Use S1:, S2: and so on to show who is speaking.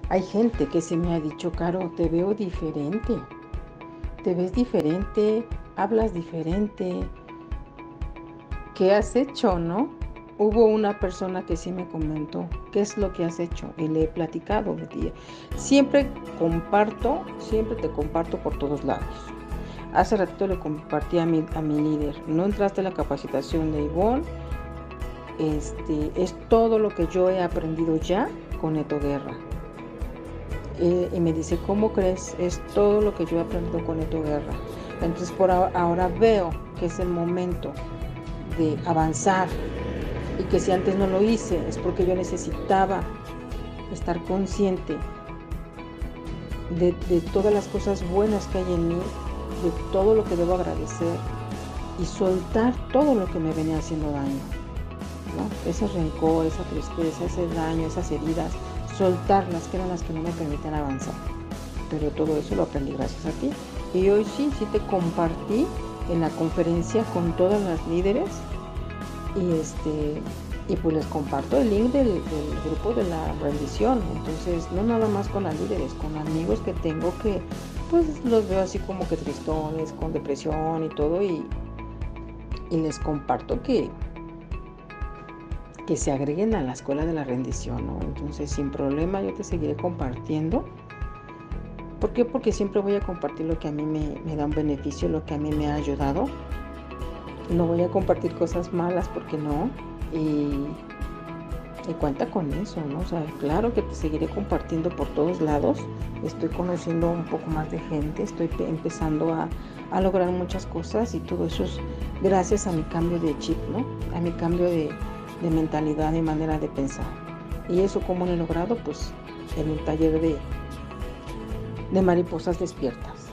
S1: Hay gente que se me ha dicho, Caro, te veo diferente, te ves diferente, hablas diferente, ¿qué has hecho, no? Hubo una persona que sí me comentó, ¿qué es lo que has hecho? Y le he platicado de ti. Siempre te comparto por todos lados. Hace ratito le compartí a mi líder, no entraste a la capacitación de Ivonne, es todo lo que yo he aprendido ya con Neto Guerra. Y me dice, ¿cómo crees? Es todo lo que yo he aprendido con Neto Guerra. Entonces ahora veo que es el momento de avanzar y que si antes no lo hice es porque yo necesitaba estar consciente de todas las cosas buenas que hay en mí, de todo lo que debo agradecer y soltar todo lo que me venía haciendo daño, ¿no? Ese rencor, esa tristeza, ese daño, esas heridas, soltarlas, que eran las que no me permitían avanzar. Pero todo eso lo aprendí gracias a ti. Y hoy sí te compartí en la conferencia con todas las líderes y pues les comparto el link del grupo de la rendición. Entonces, no nada más con las líderes, con amigos que tengo que pues los veo así como que tristones, con depresión y todo, y les comparto que se agreguen a la escuela de la rendición, ¿no? Entonces, sin problema, yo te seguiré compartiendo. ¿Por qué? Porque siempre voy a compartir lo que a mí me da un beneficio, lo que a mí me ha ayudado. No voy a compartir cosas malas porque no. Y cuenta con eso, ¿no? O sea, claro que te seguiré compartiendo por todos lados. Estoy conociendo un poco más de gente, estoy empezando a lograr muchas cosas y todo eso es gracias a mi cambio de chip, ¿no? A mi cambio de mentalidad, de manera de pensar. Y eso, ¿cómo lo he logrado? Pues en un taller de mariposas despiertas.